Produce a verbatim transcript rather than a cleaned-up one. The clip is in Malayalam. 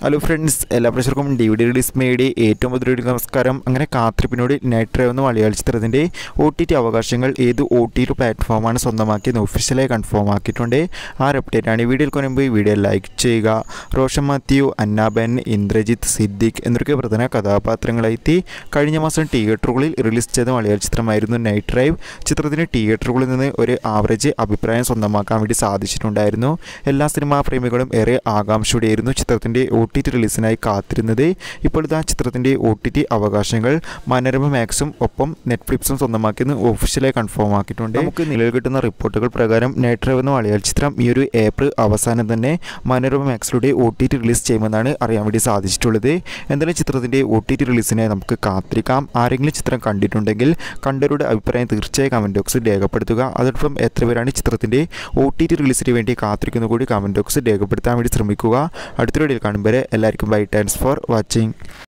ഹലോ ഫ്രണ്ട്സ്, എല്ലാ പ്രേക്ഷകർക്കും ഡി വി ഡി റിലീസ് മേയുടെ ഏറ്റവും പുതിയ നമസ്കാരം. അങ്ങനെ കാത്തിരിപ്പിനോട് നൈറ്റ് ഡ്രൈവ് എന്ന മലയാള ചിത്രത്തിൻ്റെ ഒ ടി ടി അവകാശങ്ങൾ ഏത് ഒ ടി ടി പ്ലാറ്റ്ഫോമാണ് സ്വന്തമാക്കിയെന്ന് ഒഫീഷ്യലായി കൺഫേം ആക്കിയിട്ടുണ്ട്. ആ ഒരു അപ്ഡേറ്റാണ് ഈ വീഡിയോയിൽ മുൻപ് വീഡിയോ ലൈക്ക് ചെയ്യുക. റോഷൻ മാത്യു, അന്നാബൻ, ഇന്ദ്രജിത്ത്, സിദ്ദിഖ് എന്നൊക്കെ പ്രധാന കഥാപാത്രങ്ങളെത്തി കഴിഞ്ഞ മാസം തിയേറ്ററുകളിൽ റിലീസ് ചെയ്ത മലയാള ചിത്രമായിരുന്നു നൈറ്റ് ഡ്രൈവ്. ചിത്രത്തിന് തിയേറ്ററുകളിൽ നിന്ന് ഒരു ആവറേജ് അഭിപ്രായം സ്വന്തമാക്കാൻ വേണ്ടി സാധിച്ചിട്ടുണ്ടായിരുന്നു. എല്ലാ സിനിമാ പ്രേമികളും ഏറെ ആകാംക്ഷയോടെയായിരുന്നു ചിത്രത്തിൻ്റെ ഒ ടി ടി റിലീസിനായി കാത്തിരുന്നത്. ഇപ്പോഴത്തെ ആ ചിത്രത്തിൻ്റെ ഒ ടി ടി അവകാശങ്ങൾ മനോരമ മാക്സും ഒപ്പം നെറ്റ്ഫ്ലിക്സും സ്വന്തമാക്കിയെന്ന് ഒഫീഷ്യലായി കൺഫേം ആക്കിയിട്ടുണ്ട്. നമുക്ക് നിലവിൽ കിട്ടുന്ന റിപ്പോർട്ടുകൾ പ്രകാരം നൈറ്റ് ഡ്രൈവ് എന്ന മലയാള ചിത്രം ഈ ഒരു ഏപ്രിൽ അവസാനം തന്നെ മനോരമ മാക്സിലൂടെ ഒ ടി ടി റിലീസ് ചെയ്യുമെന്നാണ് അറിയാൻ വേണ്ടി സാധിച്ചിട്ടുള്ളത്. എന്തായാലും ചിത്രത്തിൻ്റെ ഒ ടി ടി റിലീസിനായി നമുക്ക് കാത്തിരിക്കാം. ആരെങ്കിലും ചിത്രം കണ്ടിട്ടുണ്ടെങ്കിൽ കണ്ടവരുടെ അഭിപ്രായം തീർച്ചയായും കമൻറ്റ് ബോക്സിൽ രേഖപ്പെടുത്തുക. അതോടൊപ്പം എത്ര പേരാണ് ചിത്രത്തിൻ്റെ ഒ ടി ടി റിലീസിന് വേണ്ടി കാത്തിരിക്കുന്ന കൂടി കമൻറ്റ് ബോക്സിൽ രേഖപ്പെടുത്താൻ വേണ്ടി ശ്രമിക്കുക. അടുത്തൊരു വീഡിയോയിൽ കാണുമ്പോൾ എല്ലാവർക്കും ബൈ. Thanks for watching.